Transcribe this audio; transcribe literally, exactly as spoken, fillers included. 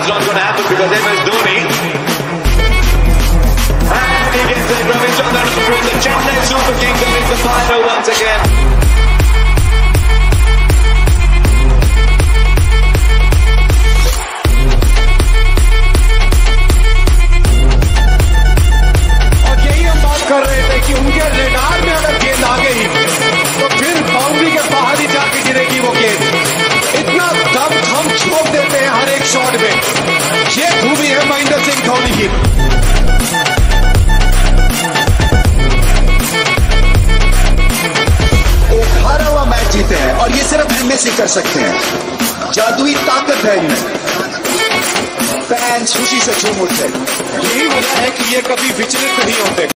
it's not going to happen because M S Dhoni. And he gets it. Ravichandran to bring the Chennai Super Kings in the final once again. कर रहे थे कि उनके radar में अगर गेंद आ गई तो फिर बाउंड्री के बाहर ही जाके गिरेगी वो गेंद। इतना दम हम छोड़ देते हैं हर एक शॉट में। ये खूबी है महेंद्र सिंह धोनी की। एक हारा हुआ मैच जीते हैं और ये सिर्फ एमएस ही कर सकते हैं। जादुई ताकत है इनमें। फैंस खुशी से झूम उठते। यही वजह है कि ये कभी विचलित नहीं होते।